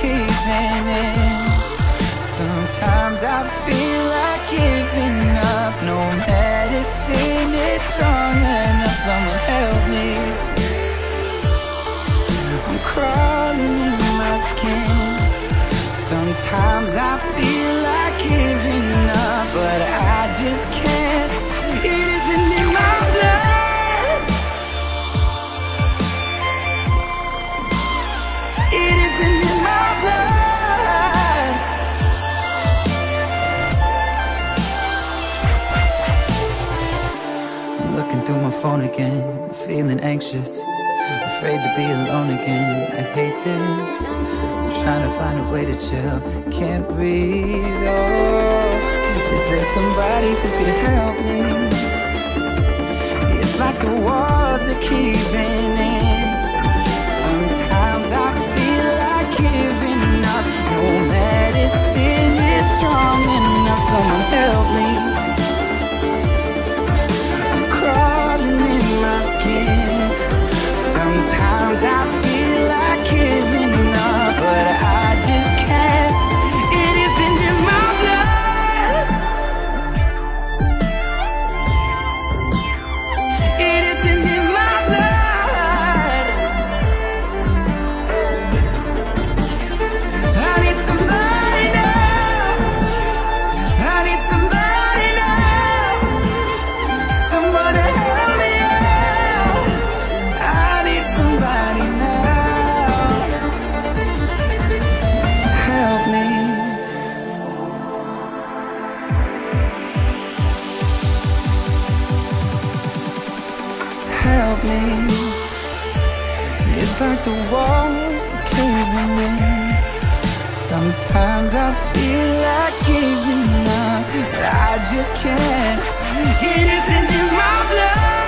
caving in. Sometimes I feel like giving up. No medicine is strong enough. Someone help me. I'm crawling in my skin. Sometimes I feel like giving up, but I just can't. It isn't in my blood. It isn't in my blood. I'm looking through my phone again, feeling anxious, afraid to be alone again. I hate this. I'm trying to find a way to chill, can't breathe. Oh, is there somebody who could help me? It's like the walls are caving in. Sometimes I feel like giving up. No medicine is strong enough. Someone help me. I'm crawling in my skin. Sometimes I feel like giving up, but I just can't. It isn't in my blood. It isn't in my blood. I need somebody now. I need somebody now. Someone to help me out. I need somebody now. Help me. Help me. It's like the walls are caving in. Sometimes I feel like giving up, but I just can't. It isn't in my blood.